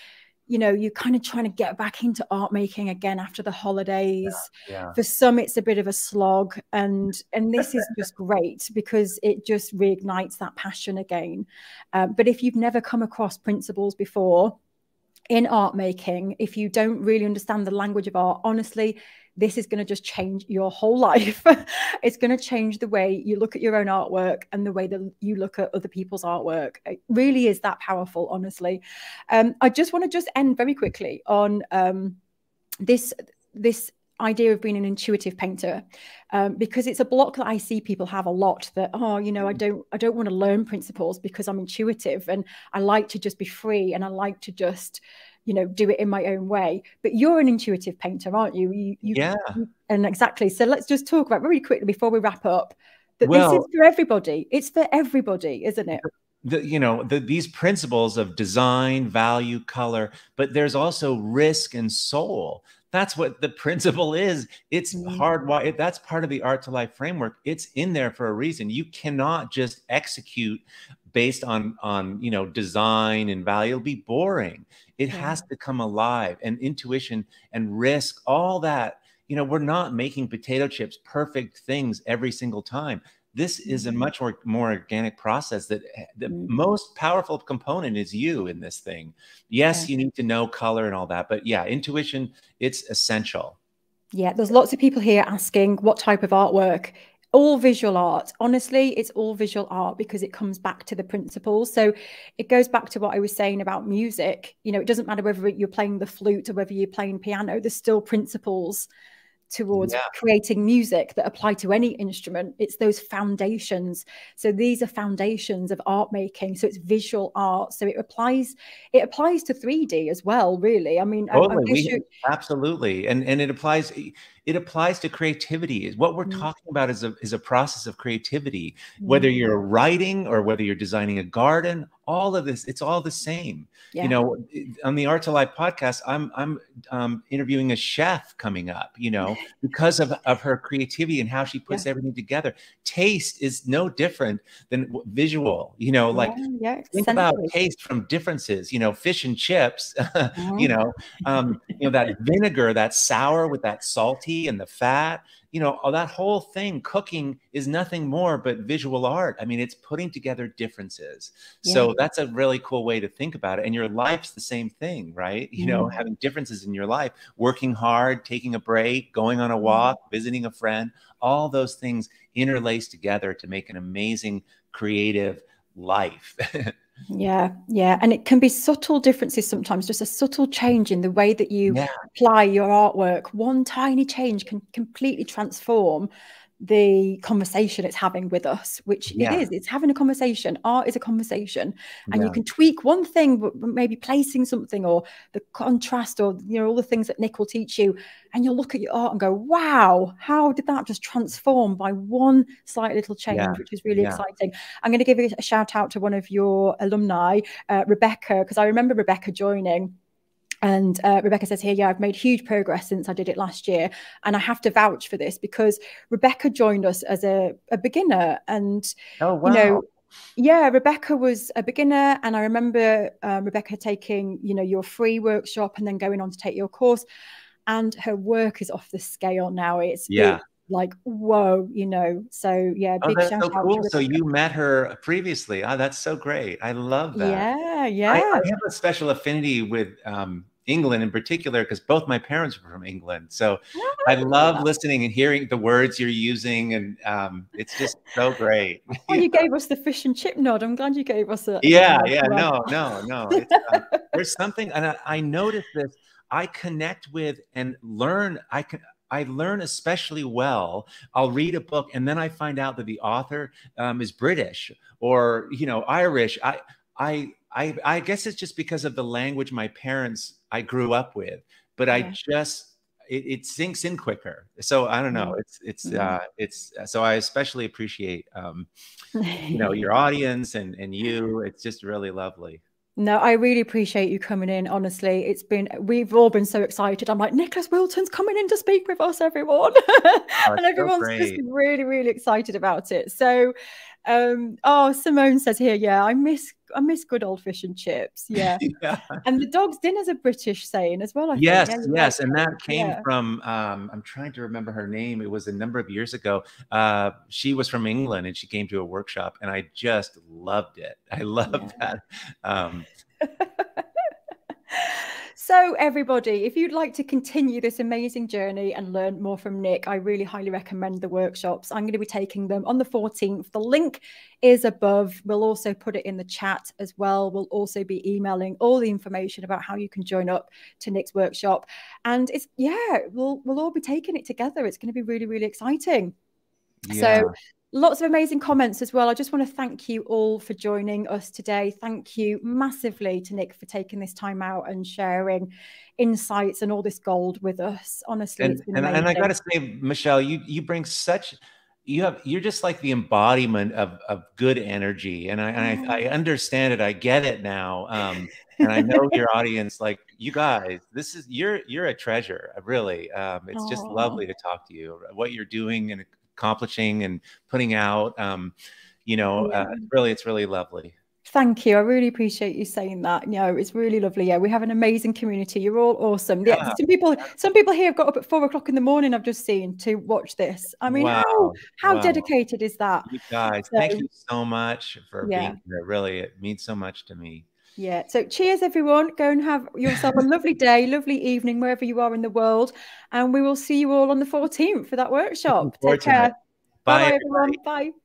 you know, you're kind of trying to get back into art making again after the holidays. Yeah, yeah. For some, it's a bit of a slog. And, and this is just great because it just reignites that passion again. Um, but if you've never come across principles before in art making, if you don't really understand the language of art, honestly, this is going to just change your whole life. It's going to change the way you look at your own artwork and the way that you look at other people's artwork. It really is that powerful, honestly. Um, I just want to just end very quickly on um, this, this idea of being an intuitive painter, um, because it's a block that I see people have a lot, that, oh, you know, I don't, I don't want to learn principles because I'm intuitive and I like to just be free and I like to just, you know, do it in my own way. But you're an intuitive painter, aren't you? you, you yeah. You, and exactly. So let's just talk about really quickly before we wrap up that well, this is for everybody. It's for everybody, isn't it? The, you know, the, these principles of design, value, color, but there's also risk and soul. That's what the principle is. It's mm. hardwired. That's part of the Art to Life framework. It's in there for a reason. You cannot just execute based on, on you know, design and value. It'll be boring. It yeah. has to come alive, and intuition and risk, all that. You know, we're not making potato chips perfect things every single time. This is a much more, more organic process. That the mm. most powerful component is you in this thing. Yes, yeah. you need to know color and all that, but yeah, intuition, it's essential. Yeah, there's lots of people here asking what type of artwork. All visual art. Honestly, it's all visual art because it comes back to the principles. So it goes back to what I was saying about music. You know, it doesn't matter whether you're playing the flute or whether you're playing piano, there's still principles towards yeah. creating music that apply to any instrument. It's those foundations. So these are foundations of art making. So it's visual art. So it applies, it applies to three D as well, really. I mean, totally. I, I we, absolutely. And, and it applies, it applies to creativity. What we're mm. talking about is a, is a process of creativity, mm. whether you're writing or whether you're designing a garden, all of this, it's all the same. Yeah. You know, on the Art to Life podcast, I'm, I'm um, interviewing a chef coming up, you know, because of, of her creativity and how she puts yeah. everything together. Taste is no different than visual, you know, like yeah, yeah, think about taste from differences, you know, fish and chips, mm. you know, um, you know, that vinegar, that sour with that salty and the fat, you know, all that whole thing, cooking is nothing more but visual art. I mean, it's putting together differences. Yeah. So that's a really cool way to think about it. And your life's the same thing, right? You mm. know, having differences in your life, working hard, taking a break, going on a walk, mm. visiting a friend, all those things interlace together to make an amazing, creative life. Yeah, yeah. And it can be subtle differences sometimes, just a subtle change in the way that you yeah. apply your artwork. One tiny change can completely transform the conversation it's having with us, which yeah. it is. It's having a conversation. Art is a conversation. And yeah. you can tweak one thing, but maybe placing something or the contrast or, you know, all the things that Nic will teach you. And you'll look at your art and go, wow, how did that just transform by one slight little change, yeah. which is really yeah. exciting. I'm going to give a shout out to one of your alumni, uh, Rebecca, because I remember Rebecca joining. And uh, Rebecca says here, yeah, I've made huge progress since I did it last year. And I have to vouch for this because Rebecca joined us as a, a beginner. And, oh, wow. you know, yeah, Rebecca was a beginner. And I remember uh, Rebecca taking, you know, your free workshop and then going on to take your course. And her work is off the scale now. It's yeah. It, like, whoa, you know, so yeah, oh, big that's shout so out cool. to So you met her previously. Oh, that's so great. I love that. Yeah, yeah. I, I have a special affinity with um, England in particular, because both my parents were from England. So oh, I love listening and hearing the words you're using. And um, it's just so great. Oh, you gave us the fish and chip nod. I'm glad you gave us a. Yeah, a yeah, no, no, no. It's, uh, there's something, and I, I noticed this. I connect with and learn. I can. I learn especially well. I'll read a book and then I find out that the author um, is British or, you know, Irish. I, I, I, I guess it's just because of the language my parents, I grew up with, but yeah. I just, it, it sinks in quicker. So I don't know. It's, it's, uh, it's, so I especially appreciate, um, you know, your audience and, and you. It's just really lovely. No, I really appreciate you coming in. Honestly, it's been, we've all been so excited. I'm like, Nicholas Wilton's coming in to speak with us, everyone. Oh, and everyone's so just really, really excited about it. So, um, oh, Simone says here, yeah, I miss, I miss good old fish and chips. Yeah. Yeah. And the dog's dinner's a British saying as well, I Yes, think. Yeah, yes. right. And that came Yeah. from, um, I'm trying to remember her name. It was a number of years ago. Uh, she was from England and she came to a workshop and I just loved it. I love Yeah. that. Um, So everybody, if you'd like to continue this amazing journey and learn more from Nic, I really highly recommend the workshops. I'm going to be taking them on the fourteenth. The link is above. We'll also put it in the chat as well. We'll also be emailing all the information about how you can join up to Nic's workshop. And it's, yeah, we'll, we'll all be taking it together. It's going to be really, really exciting. Yeah. So lots of amazing comments as well. I just want to thank you all for joining us today. Thank you massively to Nic for taking this time out and sharing insights and all this gold with us. Honestly, and, it's been and, amazing. And I got to say, Michelle, you you bring such, you have, you're just like the embodiment of, of good energy. And I, and I, I understand it. I get it now. Um, and I know your audience, like you guys, this is, you're, you're a treasure, really. Um, it's Aww. Just lovely to talk to you. What you're doing and accomplishing and putting out, um, you know, yeah. uh, really, it's really lovely. Thank you. I really appreciate you saying that. You know, it's really lovely. Yeah, we have an amazing community. You're all awesome. Yeah, yeah. Some people, some people here have got up at four o'clock in the morning. I've just seen to watch this. I mean, wow. how how wow. dedicated is that? You guys, so, thank you so much for yeah. being here. Really, it means so much to me. Yeah. So cheers, everyone. Go and have yourself a lovely day, lovely evening, wherever you are in the world. And we will see you all on the fourteenth for that workshop. Take care. Bye, bye everyone. Bye.